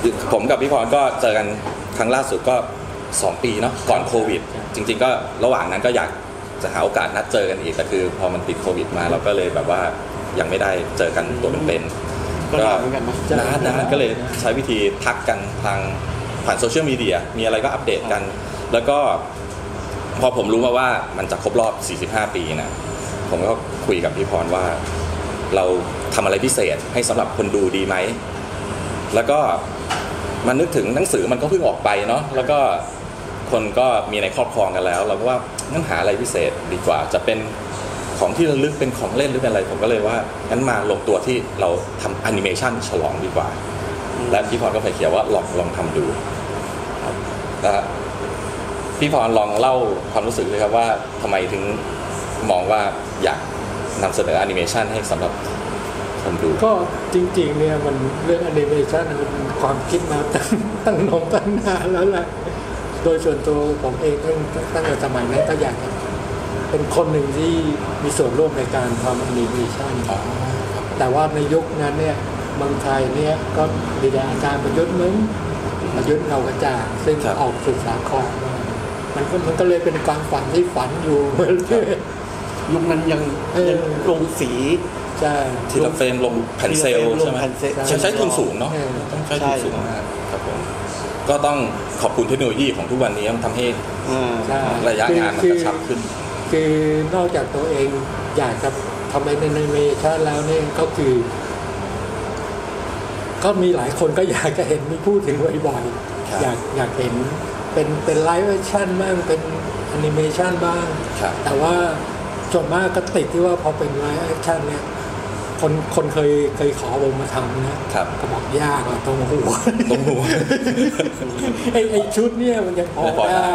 ผมกับพี่พรก็เจอกันครั้งล่าสุดก็2 ปีเนาะก่อนโควิดจริงๆก็ระหว่างนั้นก็อยากจะหาโอกาสนัดเจอกันอีกแต่คือพอมันติดโควิดมาเราก็เลยแบบว่ายังไม่ได้เจอกันตัวเป็นๆก็นานก็เลยใช้วิธีทักกันทางผ่านโซเชียลมีเดียมีอะไรก็อัปเดตกันแล้วก็พอผมรู้มาว่ามันจะครบรอบ45 ปีนะผมก็คุยกับพี่พรว่าเราทำอะไรพิเศษให้สำหรับคนดูดีไหมแล้วก็มันนึกถึงหนังสือมันก็เพิ่งออกไปเนาะแล้วก็คนก็มีในครอบครองกันแล้วเราก็ว่างั้นหาอะไรพิเศษดีกว่าจะเป็นของที่ระลึกเป็นของเล่นหรือเป็นอะไรผมก็เลยว่างั้นมาลงตัวที่เราทำแอนิเมชันฉลองดีกว่าและพี่พรก็ไฟเขียวว่าลองทำดูนะพี่พรลองเล่าความรู้สึกเลยครับว่าทำไมถึงมองว่าอยากนำเสนอแอนิเมชันให้สำหรับคนดูก็จริงๆเนี่ยมันเรื่องแอนิเมชันมันความคิดมาตั้งนานแล้วแหละโดยส่วนตัวผมเองตั้งแต่สมัยนั้นก็อยากเป็นคนหนึ่งที่มีส่วนร่วมในการทำแอนิเมชันแต่ว่าในยุคนั้นเนี่ยเมืองไทยเนี่ยก็มีอาจารย์ประยุทธ์เงากระจ่างซึ่งออกศึกษาคอร์มันก็เลยเป็นความฝันที่ฝันอยู่เรื่อยยุคนั้นยังลงสีใช่ทีละเฟรมลงแผ่นเซลใช่ไหมใช้ทุนสูงเนาะต้องใช้ทุนสูงมากครับผมก็ต้องขอบคุณเทคโนโลยีของทุกวันนี้มันทำให้ระยะงานมันกระชับขึ้นคือนอกจากตัวเองอยากจะทำแอนิเมชันแล้วเนี่ยก็คือก็มีหลายคนก็อยากจะเห็นมีพูดถึงบ่อยๆอยากเห็นเป็นไลฟ์แอคชั่นบ้างเป็นแอนิเมชันบ้างแต่ว่าส่วนมากก็ติดที่ว่าพอเป็นไลฟ์แอคชั่นเนี่ยคนเคยขอผมมาทำนะก็บอกยากอ่ะตรงหัวไอ้ชุดเนี่ยมันยังพอได้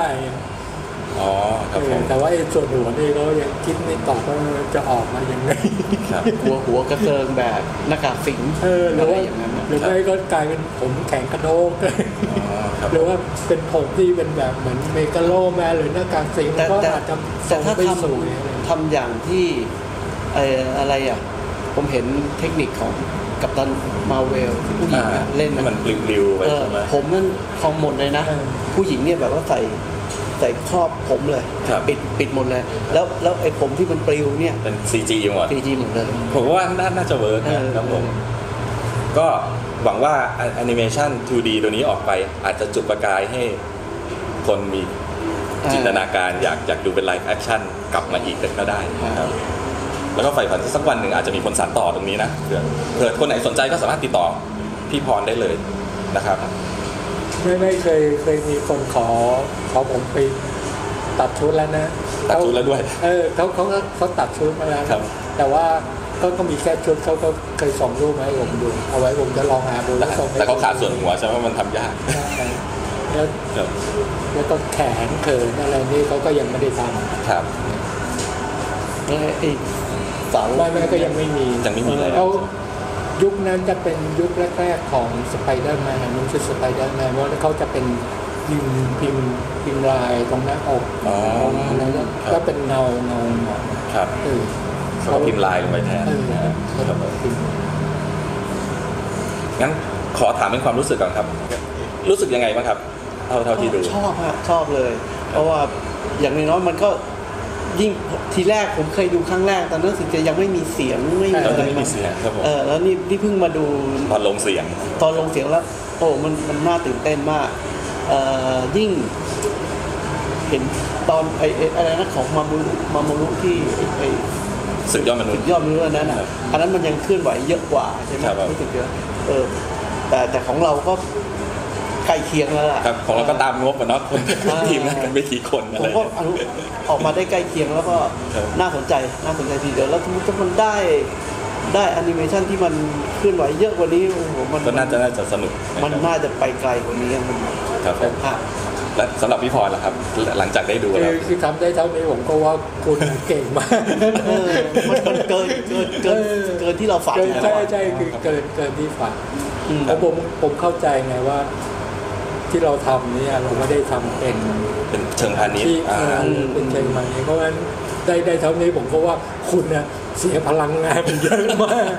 แต่ว่าไอ้ส่วนหัวนี่ก็ยังคิดไม่ตอบว่าจะออกมายังไงหัวกระเซิงแบบหน้ากากสิงหรือว่าหรือไม่ก็กลายเป็นผมแข็งกระโดกหรือว่าเป็นผมที่เป็นแบบเหมือนเมกาโลแมนหรือหน้ากากสิงก็อาจจะแต่ถ้าทำอย่างที่อะไรอ่ะผมเห็นเทคนิคของกัปตันมาเวลที่ผู้หญิงเล่นมันปลิวๆไปใช่ไหมผมนั่นคลองหมดเลยนะผู้หญิงเนี่ยแบบว่าใส่ครอบผมเลยปิดหมดเลยแล้วไอ้ผมที่มันปลิวเนี่ยเป็น CG หมด CG หมดเลยผมว่าน่าจะเวิร์กนะครับผมก็หวังว่าแอนิเมชัน 2D ตัวนี้ออกไปอาจจะจุดประกายให้คนมีจินตนาการอยากดูเป็นไลฟ์แอคชั่นกลับมาอีกก็ได้นะครับแล้วก็ใฝ่ฝันสักวันหนึ่งอาจจะมีคนสานต่อตรงนี้นะเผื่อคนไหนสนใจก็สามารถติดต่อพี่พรได้เลยนะครับไม่เคยมีคนขอผมไปตัดชุดแล้วนะตัดชุดแล้วด้วยเขาตัดชุดมาแล้วแต่ว่าก็มีแค่ชุดเขาก็เคยส่งรูปมาให้ผมดูเอาไว้ผมจะลองหาดูแต่เขาขาดส่วนหัวใช่ไหมมันทำยากแล้วก็แขนเขินอะไรนี่เขาก็ยังไม่ได้ทำครับไอ้เสาแม่ก็ยังไม่มีแล้วยุคนั้นจะเป็นยุคแรกๆของสไปเดอร์แมนมันคือสไปเดอร์แมนว่าเขาจะเป็นพิมพ์ลายตรงหน้าอกแล้วก็เป็นเงาครับเขาพิมพ์ลายลงไปแทนงั้นขอถามเป็นความรู้สึกก่อนครับรู้สึกยังไงบ้างครับเท่าที่ดูชอบเลยเพราะว่าอย่างน้อยมันก็ยิ่งทีแรกผมเคยดูครั้งแรกตอนนั้นสิจะยังไม่มีเสียงไม่มีอะไรแล้วนี่เพิ่งมาดูตอนลงเสียงแล้วโอ้มันน่าตื่นเต้นมากยิ่งเห็นตอนอะไรนะของมามูรุที่สุดยอดมนุษย์นั้นอันนั้นมันยังเคลื่อนไหวเยอะกว่าใช่ไหมรู้สึกเยอะแต่ของเราก็ใกล้เคียงแล้วล่ะครับของเราก็ตามงบเนาะทีมงานกันไปกี่คนอะไรผมก็ออกมาได้ใกล้เคียงแล้วก็น่าสนใจทีเดียวแล้วถ้ามันได้แอนิเมชันที่มันเคลื่อนไหวเยอะกว่านี้มันก็น่าจะสนุกมันน่าจะไปไกลกว่านี้มันครับและสำหรับพี่พรล่ะครับหลังจากได้ดูแล้วคือทำได้เท่านี้ผมก็ว่าคุณเก่งมากมันเกินที่เราฝันใช่คือเกินที่ฝันผมเข้าใจไงว่าที่เราทำเนี่ยเราไม่ได้ทำเป็นเชิงพาณิชย์เป็นเชิงพาณิชย์เพราะฉะนั้นได้เท่านี้ผมก็ว่าคุณเนี่ยเสียพลังงานไปเยอะมาก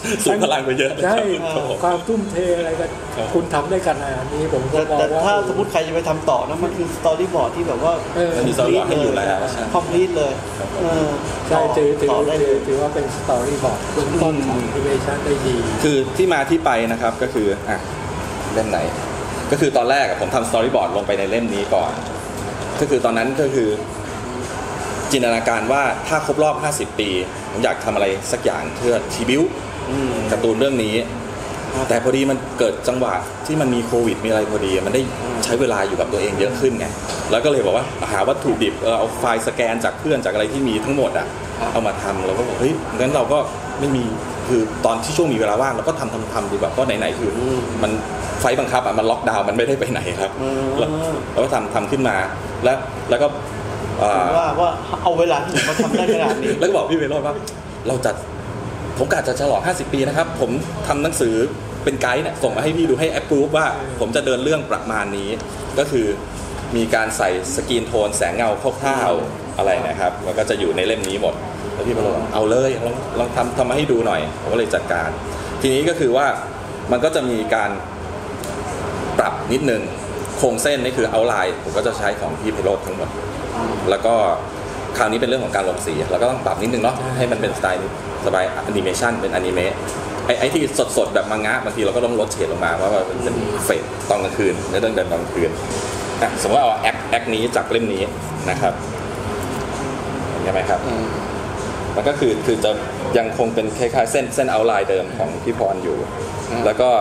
สูญพลังไปเยอะใช่ครับผมความทุ่มเทอะไรกันครับคุณทำได้ขนาดนี้ผมก็แต่มองว่าถ้าสมมติใครจะไปทำต่อนะมันคือสตอรี่บอร์ดที่แบบว่ามันมีสตอรี่บอร์ดให้อยู่แล้วใช่คอมพลีทเลยอใช่ถือต่อได้เลยถือว่าเป็นสตอรี่บอร์ดเบื้องต้นของอินโนเวชันได้ดีคือที่มาที่ไปนะครับก็คือเล่มไหน ก็คือตอนแรกผมทำสตอรี่บอร์ดลงไปในเล่มนี้ก่อน ก็คือตอนนั้นก็คือจินตนาการว่าถ้าครบรอบ 50 ปีผมอยากทำอะไรสักอย่างเพื่อทีบิวการ์ตูนเรื่องนี้ แต่พอดีมันเกิดจังหวะที่มันมีโควิดมีอะไรพอดีมันได้ใช้เวลาอยู่กับตัวเองเยอะขึ้นไงแล้วก็เลยบอกว่าหาวัตถุดิบเอาไฟล์สแกนจากเพื่อนจากอะไรที่มีทั้งหมดเอามาทำแล้วก็บอกเฮ้ยงั้นเราก็ไม่มีคือตอนที่ช่วงมีเวลาว่างเราก็ทำดีแบบก็ไหนๆคือมันไฟบังคับมันล็อกดาวน์มันไม่ได้ไปไหนครับแล้วก็ทำขึ้นมาแล้วก็ว่าเอาเวลาที่มาทำได้ขนาดนี้แล้วก็บอกพี่เวโรจน์ว่าผมกะจะฉลอง 50 ปีนะครับผมทำหนังสือเป็นไกด์เนี่ยส่งมาให้พี่ดูให้แอปพรูฟว่าผมจะเดินเรื่องประมาณนี้ก็คือมีการใส่สกรีนโทนแสงเงาคร่าวๆอะไรนะครับมันก็จะอยู่ในเล่มนี้หมดแล้วพี่เวโรจน์เอาเลยลองทำมาให้ดูหน่อยผมก็เลยจัดการทีนี้ก็คือว่ามันก็จะมีการปรับนิดนึงโครงเส้นนี่คือเอาไลน์ผมก็จะใช้ของพี่เวโรจน์ทั้งหมดแล้วก็คราวนี้เป็นเรื่องของการลงสีเราก็ต้องปรับนิดนึงเนาะให้มันเป็นสไตล์สบายแอนิเมชันเป็นอนิเมะไอ้ที่สดๆแบบมังงะบางทีเราก็ต้องลดเฉดลงมาว่ามันเป็นเฟสตอนกลางคืนเรื่องเดินตอนกลางคืนสมมติว่าเอาแอคนี้จากเล่มนี้นะครับใช่ไหมครับมันก็คือจะยังคงเป็นคล้ายๆเส้นเอาไลน์เดิมของพี่พรอยู่แล้วก็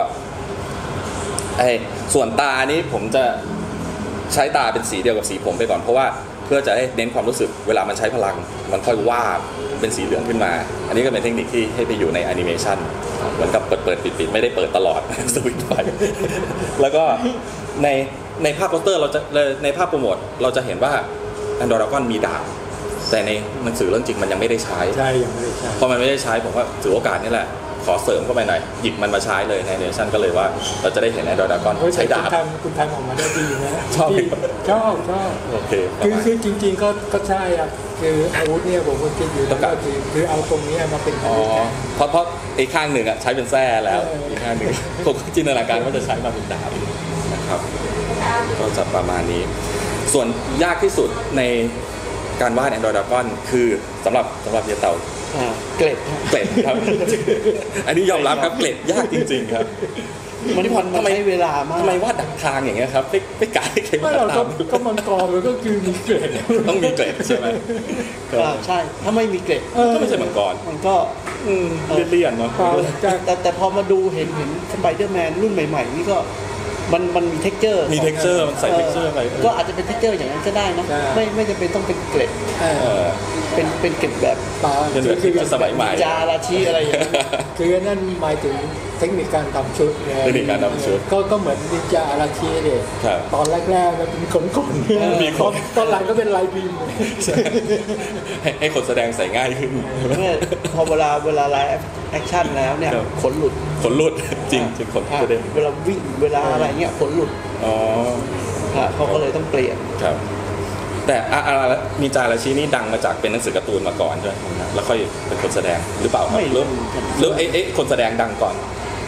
ส่วนตานี้ผมจะใช้ตาเป็นสีเดียวกับสีผมไปก่อนเพราะว่าเพื่อจะให้เน้นความรู้สึกเวลามันใช้พลังมันค่อยวาบเป็นสีเหลืองขึ้นมาอันนี้ก็เป็นเทคนิคที่ให้ไปอยู่ในแอนิเมชันเหมือนกับเปิดปิดไม่ได้เปิดตลอด สวิตช์ไฟแล้วก็ในภาพโปสเตอร์เราจะในภาพโปรโมทเราจะเห็นว่าแอนดรอร์กอนมีดาบแต่ในหนังสือเรื่องจริงมันยังไม่ได้ใช้ยังไม่ได้ใช้พอมันไม่ได้ใช้ผมก็ถือโอกาสนี่แหละขอเสริมเข้าไปหน่อยหยิบมันมาใช้เลยในแอนิเมชันก็เลยว่าเราจะได้เห็นแอนดรอร์กอนใช้ดาบคุณทำออกมาได้ดีนะชอบโอเคคือจริงๆก็ใช่อ่ะคืออาวุธเนี่ยผมก็คิดอยู่แล้วก็คือเอาตรงนี้มาเป็นเพราะอีกข้างหนึ่งใช้เป็นแส้แล้วอีกข้างหนึ่งผมจินตนาการว่าจะใช้มาเป็นดาบนะครับก็จะประมาณนี้ส่วนยากที่สุดในการวาด Android Dragon คือสำหรับเยเต่าเกล็ดครับ อันนี้ยอมรับครับเกล็ดยากจริงๆครับมันทำไมเวลามากทำไมวาดดักทางอย่างเงี้ยครับไม่กล้าให้ใครวาดตามก็มังกรมันก็คือมีเกล็ดต้องมีเกล็ดใช่ไหมใช่ถ้าไม่มีเกล็ดก็ไม่ใช่มังกรมันก็เลี่ยนๆเนาะแต่พอมาดูเห็นสไปเดอร์แมนรุ่นใหม่ๆนี่ก็มันมีเท็กเจอร์มันใส่เท็กเจอร์ไปก็อาจจะเป็นเท็กเจอร์อย่างนั้นก็ได้นะไม่จำเป็นต้องเป็นเกล็ดเป็นเกล็ดแบบคือสมัยใหม่จาราชีอะไรอย่างเงี้ยคือนั่นหมายถึงเทคนิคการทำชุดเทคนิคการทำชุดก็เหมือนนินจาอาราชีเลยตอนแรกๆมันเป็นขนๆมีตอนหลังก็เป็นลายพิมพ์ให้คนแสดงใส่ง่ายขึ้นพอเวลาไลฟ์แอคชั่นแล้วเนี่ยขนหลุดจริงขนแสดงเวลาวิ่งเวลาอะไรเงี้ยขนหลุดเขาก็เลยต้องเปลี่ยนครับแต่นินจาอาราชินี่ดังมาจากเป็นหนังสือการ์ตูนมาก่อนใช่ไหมแล้วค่อยเป็นคนแสดงหรือเปล่าครับหรือคนแสดงดังก่อน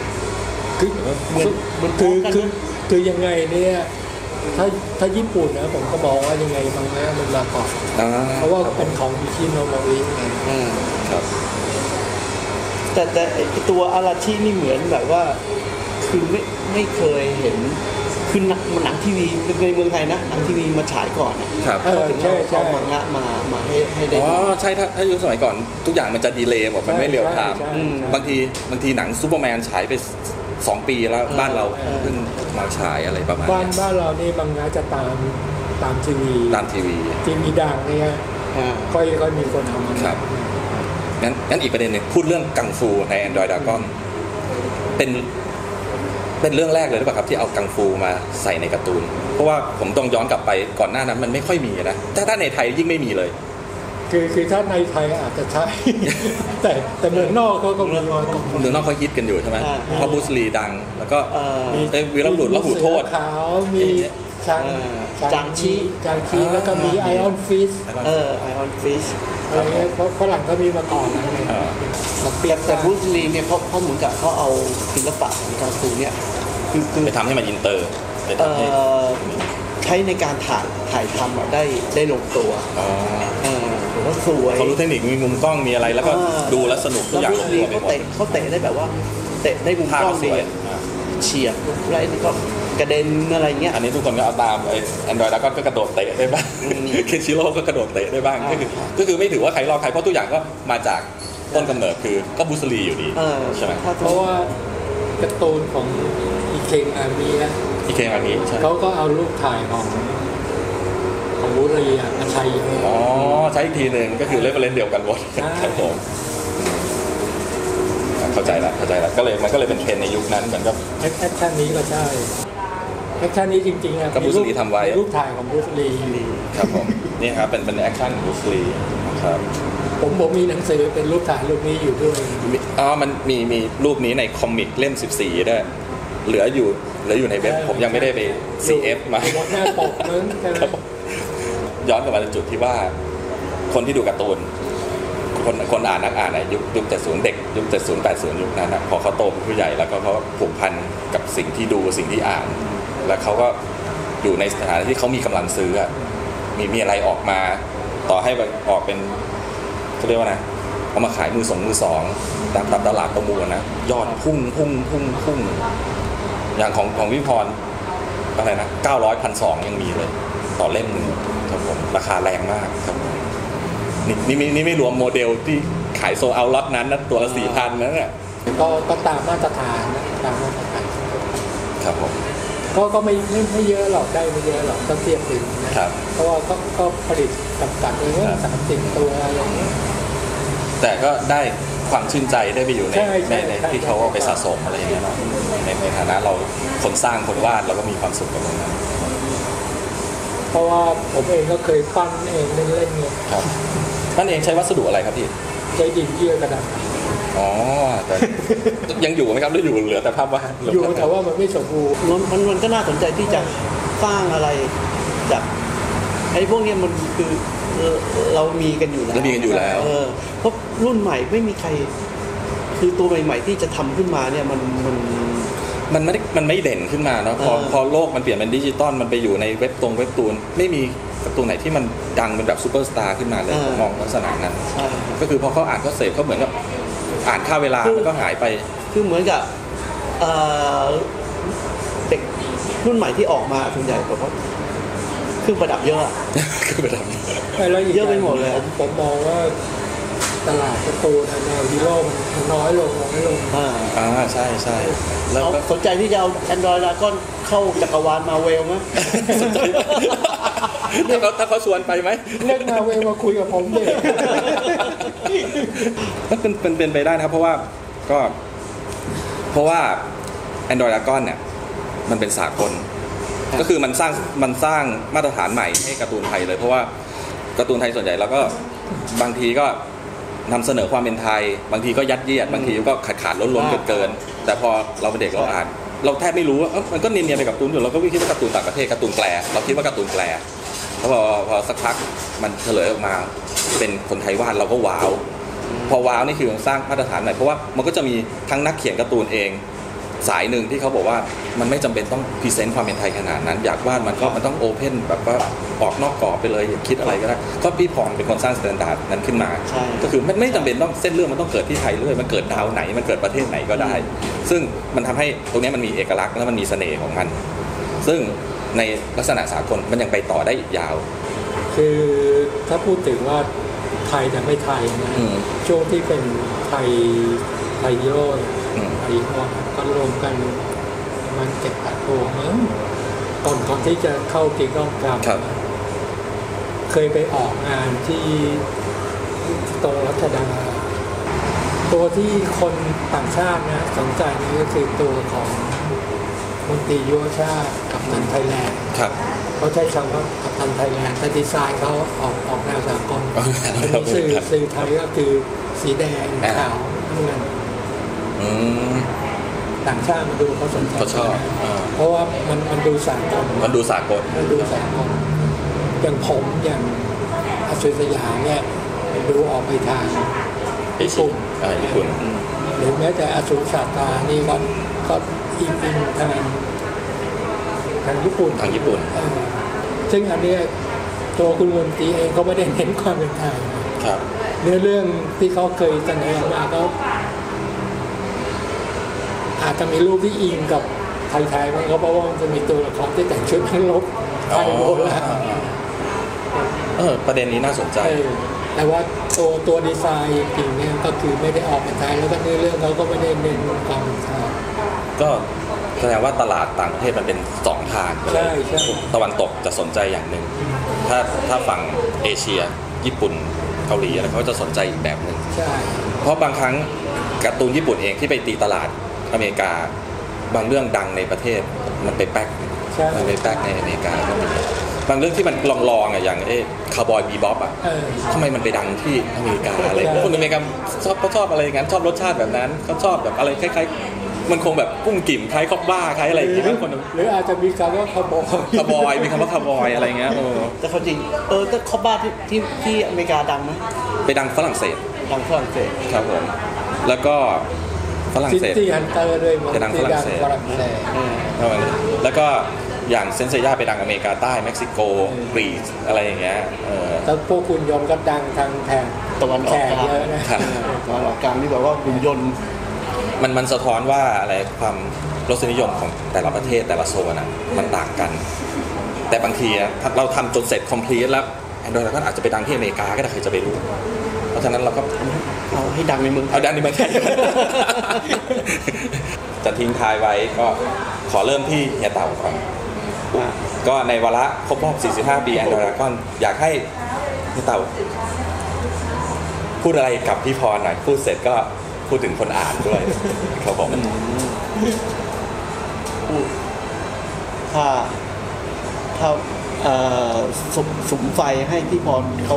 คือยังไงเนี่ยถ้าญี่ปุ่นนะผมก็บอกว่ายังไงบางแง่มันมาก่อนเพราะว่าเป็นของบิชิโนโมริไงครับแต่ตัวอาราชินี่เหมือนแบบว่าคือไม่เคยเห็นคือหนังทีวีในเมืองไทยนะหนังทีวีมาฉายก่อนครับถึงเอามังงะมาให้ได้ใช่ถ้ายุคสมัยก่อนทุกอย่างมันจะดีเลย์หมดมันไม่เร็วไทม์บางทีหนังซูเปอร์แมนฉายไป2 ปีแล้วบ้านเราเพิ่งมาฉายอะไรประมาณนี้บ้านเรานี่มังงะจะตามทีวีดังเนี่ยค่อยมีคนทำครับงั้นอีกประเด็นนึงพูดเรื่องกังฟูใน Android Dragon เป็นเรื่องแรกเลยหรือเปล่าครับที่เอากังฟูมาใส่ในการ์ตูนเพราะว่าผมต้องย้อนกลับไปก่อนหน้านั้นมันไม่ค่อยมีนะถ้าในไทยยิ่งไม่มีเลยคือถ้าในไทยอาจจะใช่ แต่เมืองนอกเขาก็เมืองนอกเขาฮิตกันอยู่ใช่ไหมเพราะบูสลีดังแล้วก็วีรบุรุษละหูโทษขาวมีจางชีแล้วก็มีไอออนฟิชไอออนฟิชอะไรเงี้ยเพราะฝรั่งก็มีมาก่อนอะไรอ่ามาเปลี่ยนแต่บรูซลีเนี่ยเขาเหมือนกับเขาเอาศิลปะของกังฟูเนี่ยคือไปทำให้มันอินเตอร์ไปเอ่ทำให้อใช้ในการถ่ายทำอะได้ลงตัวอ๋อหรือว่าสวยเขารู้เทคนิคมีมุมกล้องมีอะไรแล้วก็ดูแล้วสนุกทุกอย่างบลรูงซลีตัวไปหมดเขาเตะได้แบบว่าเตะได้มุมท่ากล้อก็งสดีวยเฉียบอะไรนี่ก็กระเด็นอะไรเงี้ยอันนี้ทุกคนก็เอาตามไอ้แอนดรอยแล้วก็กระโดดเตะได้บ้างอืมเคชิโร่ก็กระโดดเตะได้บ้างก็คือไม่ถือว่าใครรอใครเพราะทุกอย่างก็มาจากต้นกำเนิดคือก็บรูซลีอยู่ดีเออใช่ไหมถ้าเพราะว่าการ์ตูนของอีเคงอามีนะอีเคอันนี้ใช่เขาก็เอารูปถ่ายของบุรีมาใช้อ๋อใช้อีกทีหนึ่งก็คือเรฟเฟอเรนซ์เดียวกันหมดใช่ครับผมเข้าใจละก็เลยมันก็เลยเป็นเทรนด์ในยุคนั้นเหมือนกับแอคชั่นนี้ก็ใช่แอคชั่นนี้จริงๆอะก็บรูซลีทำไว้มีรูปถ่ายของบรูซลีครับผมนี่ครับเป็นแอคชั่นบรูซลีครับผมมีหนังสือเป็นรูปถ่ายรูปนี้อยู่ด้วยอ๋อมันมีรูปนี้ในคอมิกเล่ม 14ด้วยเหลืออยู่ในเว็บผมยังไม่ได้ไป CF มาอยู่บนหน้าปกมั้งใช่ไหมครับผมย้อนกลับมาในจุดที่ว่าคนที่ดูการ์ตูนคนอ่านนักอ่านอะยุค70เด็กยุค70 80ยุคนั้นนะพอเขาโตเป็นผู้ใหญ่แล้วก็เขาผูกพันกับสิ่งที่ดูสิ่งที่อ่าน แล้วเขาก็อยู่ในสถานะที่เขามีกำลังซื้ออะมีอะไรออกมาต่อให้ออกเป็นเขาเรียกว่านะเอามาขายมือสองตามตลาดประมูลนะยอดพุ่งอย่างของพี่พรอะไรนะ900 1,200ยังมีเลยต่อเล่มหนึ่งครับผมราคาแรงมากครับผมนี่ไม่รวมโมเดลที่ขายโซเอาล็อตนั้นนะตัวละ 4,000 นั่นแหละก็ตามมาตรฐานนะตามมาตรฐานครับผมก็ไม่เยอะหรอกได้ไม่เยอะหรอกต้องเทียบถึงนะครับ เพราะว่าก็ผลิตจำกัดเลยว่า30 ตัวอะไรอย่างเงี้ยแต่ก็ได้ความชื่นใจได้ไปอยู่ในใช่ใช่ในใช่ที่เขาเอาไปสะสมอะไรอย่างเงี้ยเนาะในฐานะเราคนสร้างคนวาดเราก็มีความสุขกับตรงนั้นเพราะว่าผมเองก็เคยปั้นเองเล่นๆเนี่ยครับนั่นเองใช้วัสดุอะไรครับพี่ใช้ดินเยื่อกระดาษอ๋อแต่ยังอยู่ไหมครับหรืออยู่เหลือแต่ภาพวาดอยู่แต่ว่ามันไม่สมบูรณ์มันก็น่าสนใจที่จะสร้างอะไรจากไอ้พวกเนี้ยมันคือเรามีกันอยู่แล้วแล้วมีกันอยู่แล้วเพราะรุ่นใหม่ไม่มีใครคือตัวใหม่ๆที่จะทำขึ้นมาเนี่ยมันไม่เด่นขึ้นมาเนาะพอโลกมันเปลี่ยนเป็นดิจิตอลมันไปอยู่ในเว็บตูนไม่มีการ์ตูนไหนที่มันดังเป็นแบบซูเปอร์สตาร์ขึ้นมาเลยผมมองลักษณะนั้นใช่ก็คือพอเขาอ่านเขาเสพเขาเหมือนกับอ่านค่าเวลามันก็หายไปคือเหมือนกับเด็กรุ่นใหม่ที่ออกมาส่วนใหญ่แบบว่าเครื่องประดับเยอะอะคือไปทแล้วกเยอะไปหมดเลยผมมองว่าตลาดการ์ตูนแนวฮีโร่มันน้อยลงใช่แล้วเอาก็สนใจที่จะเอา Android แล้วก็เข้าจักรวาลมาเวลไหมสนใจถ้าเขาชวนไปไหมเรียกมาเวลมาคุยกับผมเลยก็เป็นไปได้นะครับเพราะว่า Android Dragon เนี่ยมันเป็นสากลก็คือมันสร้างมาตรฐานใหม่ให้การ์ตูนไทยเลยเพราะว่าการ์ตูนไทยส่วนใหญ่แล้วก็บางทีก็นำเสนอความเป็นไทยบางทีก็ยัดเยียดบางทีก็ขาดล้นเกินแต่พอเราเป็นเด็กเราอ่านเราแทบไม่รู้ว่ามันก็เนียนๆไปกับการ์ตูนอยู่เราก็คิดว่าการ์ตูนต่างประเทศการ์ตูนแปลเราคิดว่าการ์ตูนแปลแล้วพอสักพักมันเฉลยออกมาเป็นคนไทยวาดเราก็ว้าวพอว้าวนี่คือสร้างมาตรฐานใหม่เพราะว่ามันก็จะมีทั้งนักเขียนการ์ตูนเองสายหนึ่งที่เขาบอกว่ามันไม่จำเป็นต้องพรีเซนต์ความเป็นไทยขนาดนั้นอยากวาดมันต้องโอเพ่นแบบว่าออกนอกกรอบไปเลยอยากคิดอะไรก็ได้ก็พี่พรเป็นคนสร้างสแตนดาร์ดนั้นขึ้นมาก็คือไม่จำเป็นต้องเส้นเรื่องมันต้องเกิดที่ไทยเลยมันเกิดดาวไหนมันเกิดประเทศไหนก็ได้ซึ่งมันทำให้ตรงนี้มันมีเอกลักษณ์และมันมีเสน่ห์ของมันซึ่งในลักษณะสากลมันยังไปต่อได้อีกยาวคือถ้าพูดถึงว่าไทยแต่ไม่ไทยนะช่วงที่เป็นไทยฮีโร่ไทยฮีโร่ก็รวมกันมัน7-8 ตัวมั้งก่อนที่จะเข้ากิจกรรมเคยไปออกงานที่ตรงรัชดาตัวที่คนต่างชาตินะสนใจนี่ก็คือตัวของมนตรียุวชาติกับตันไทยแลนด์เขาใช้คำว่ากัปตันไทยแลนด์แต่ดีไซน์เขาออกแนวสากลอันนี้สื่อไทยก็คือสีแดงขาวน้ำเงินต่างชาติมาดูเขาสนใจเขาชอบเพราะว่ามันดูสากลมันดูสากลอย่างผมอย่างอาชีพสยามเนี่ยดูออกไปทางเอเชียญี่ปุ่นหรือแม้แต่อสูรศาสตรานี่ก็อิงทางญี่ปุ่นทางญี่ปุ่นซึ่งอันเนี้ยตัวคุณวนตีเองก็ไม่ได้เน้นความเป็นไทยครับเนื้อเรื่องที่เขาเคยเสนอมาก็อาจจะมีรูปที่อิงกับไทยๆมันก็เพราะว่ามันจะมีตัวละครที่แต่งชุดนักรบไทยโบราณประเด็นนี้น่าสนใจแต่ว่าตัวดีไซน์จริงๆเนี่ยก็คือไม่ได้ออกเป็นไทยแล้วก็เนื้อเรื่องเขาก็ไม่ได้เน้นความเป็นไทยก็แสดงว่าตลาดต่างประเทศมันเป็นสองทางไปเลยใช่ตะวันตกจะสนใจอย่างหนึ่งถ้าฝั่งเอเชียญี่ปุ่นเกาหลีอะไรเขาจะสนใจอีกแบบหนึ่งใช่เพราะบางครั้งการ์ตูนญี่ปุ่นเองที่ไปตีตลาดอเมริกาบางเรื่องดังในประเทศมันไปแป๊กใช่มันไปแป๊กในอเมริกาก็มีบางเรื่องที่มันลองๆอย่างคาร์บอยบีบ๊อบอ่ะทำไมมันไปดังที่อเมริกาอะไรคนอเมริกาชอบอะไรอย่างนั้นชอบรสชาติแบบนั้นเขาชอบแบบอะไรคล้ายๆมันคงแบบกุ้งกิ่มคล้ายคอบบ้าคล้ายอะไรอย่างเงี้ยคนหรืออาจจะมีคำว่าคาร์บอยคาร์บอยมีคำว่าคาร์บอยอะไรเงี้ยแต่เขาจริงแต่คอบบ้าที่อเมริกาดังไหมไปดังฝรั่งเศสดังฝรั่งเศสครับผมแล้วก็ฝรั่งซิเศสตี้ฮันเตอร์ด้วยมั้งจะดังฝรั่งเศสฝรั่งเศสแล้วก็อย่างเซนเซียไปดังอเมริกาใต้เม็กซิโกกรีซอะไรอย่างเงี้ยแล้วพวกคุณยนต์ก็ดังทางแถบตะวันออกแขกกลางเยอะนะตะวันออกกลางนี่แบบว่าหุ่นยนต์มันสะท้อนว่าอะไรความรสนิยมของแต่ละประเทศแต่ละโซนอ่ะมันต่างกัน แต่บางทีเราทำจนเสร็จ complete แล้วแอนดรอยก็อาจจะไปดังที่อเมริกาก็ได้ใครจะไปรู้ เพราะฉะนั้นเราก็เอาให้ดังในเมืองไทยเอาดังในเมืองไทย จะทิ้งท้ายไว้ก็ขอเริ่มที่เฮียเต่าก่อนก็ในวาระครบรอบ 45 ปีแอนดรอยก็อยากให้เฮียเต่าพูดอะไรกับพี่พรหน่อยพูดเสร็จก็พูดถึงคนอ่านด้วยครับผมถ้าสุมไฟให้พี่พรเขา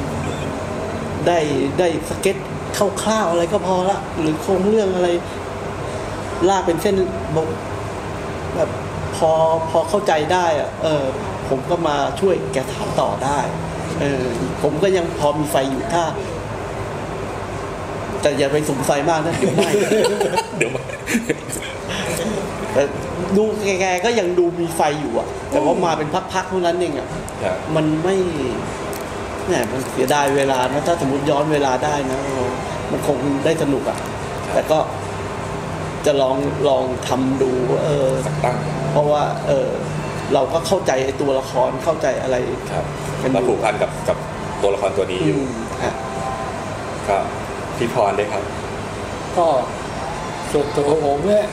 ได้สเก็ตคร่าวๆอะไรก็พอละหรือโครงเรื่องอะไรลากเป็นเส้นแบบพอเข้าใจได้อะผมก็มาช่วยแกถามต่อได้ผมก็ยังพอมีไฟอยู่ถ้าแต่อย่าไปสุมไฟมากนะเดี๋ยวไม่เดี๋ยวมาแต่ดูแกก็ยังดูมีไฟอยู่อ่ะแต่ว่ามาเป็นพักๆเท่านั้นเองอ่ะมันไม่แหมมันเสียดายเวลานะถ้าสมมติย้อนเวลาได้นะมันคงได้สนุกอ่ะแต่ก็จะลองทำดูเพราะว่าเราก็เข้าใจไอ้ตัวละครเข้าใจอะไรครับมาผูกพันกับตัวละครตัวนี้อยู่ก็พี่พรด้วยครับก็ส่วนตัวผมเนี่ย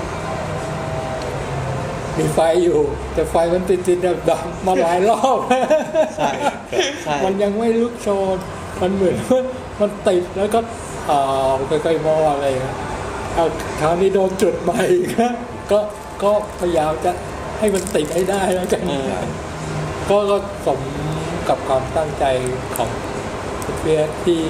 มีไฟอยู่แต่ไฟมันติดดับมาหลายรอบใช่มันยังไม่ลุกโชนมันเหมือนมันติดแล้วก็ใกล้ๆมออะไรเอาคราวนี้โดนจุดใหม่ก็พยายามจะให้มันติดให้ได้แล้วกันก็สมกับความตั้งใจของเฟียสที่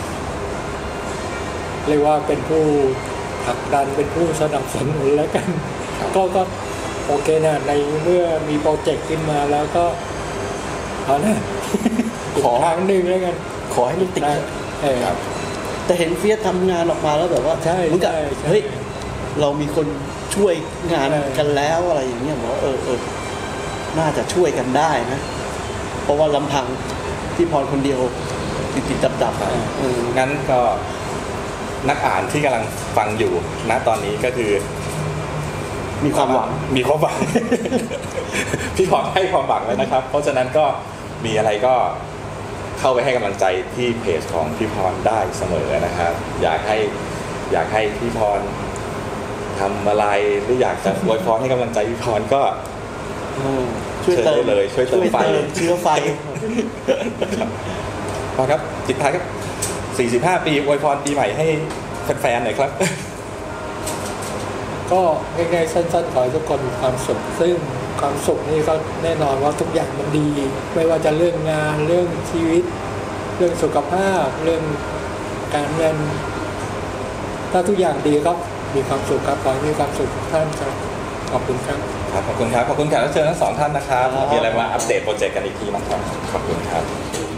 เรียกว่าเป็นผู้ผลักดันเป็นผู้สนับสนุนแล้วกันก็โอเคนะในเมื่อมีโปรเจกต์ขึ้นมาแล้วก็เอานะขอทางหนึ่งแล้วกันขอให้มันติดแต่เห็นเฟียสทำงานออกมาแล้วแบบว่าเหมือนกับเฮ้ยเรามีคนช่วยงานกันแล้วอะไรอย่างเงี้ยบอกว่าน่าจะช่วยกันได้นะเพราะว่าลำพังที่พรคนเดียวติดดับงั้นก็นักอ่านที่กำลังฟังอยู่ณตอนนี้ก็คือมีความหวังพี่พรให้ความหวังแล้วนะครับเพราะฉะนั้นก็มีอะไรก็เข้าไปให้กำลังใจที่เพจของพี่พรได้เสมอนะครับอยากให้พี่พรทำอะไรหรืออยากจะอวยพรให้กำลังใจพี่พรก็ช่วยเติมเลยช่วยเติมไฟเชื้อไฟพอครับปิดท้ายครับ 45 ปีอวยพรปีใหม่ให้แฟนๆหน่อยครับก็ง่ายๆสั้นๆขอให้ทุกคนมีความสุขซึ่งความสุขนี่ก็แน่นอนว่าทุกอย่างมันดีไม่ว่าจะเรื่องงานเรื่องชีวิตเรื่องสุขภาพเรื่องการเงินถ้าทุกอย่างดีก็มีความสุขครับขอให้มีความสุขทุกท่านครับขอบคุณครับขอบคุณครับขอบคุณแขกรับเชิญทั้งสองท่านนะครับมีอะไรมาอัปเดตโปรเจกต์กันอีกทีนะครับขอบคุณครับ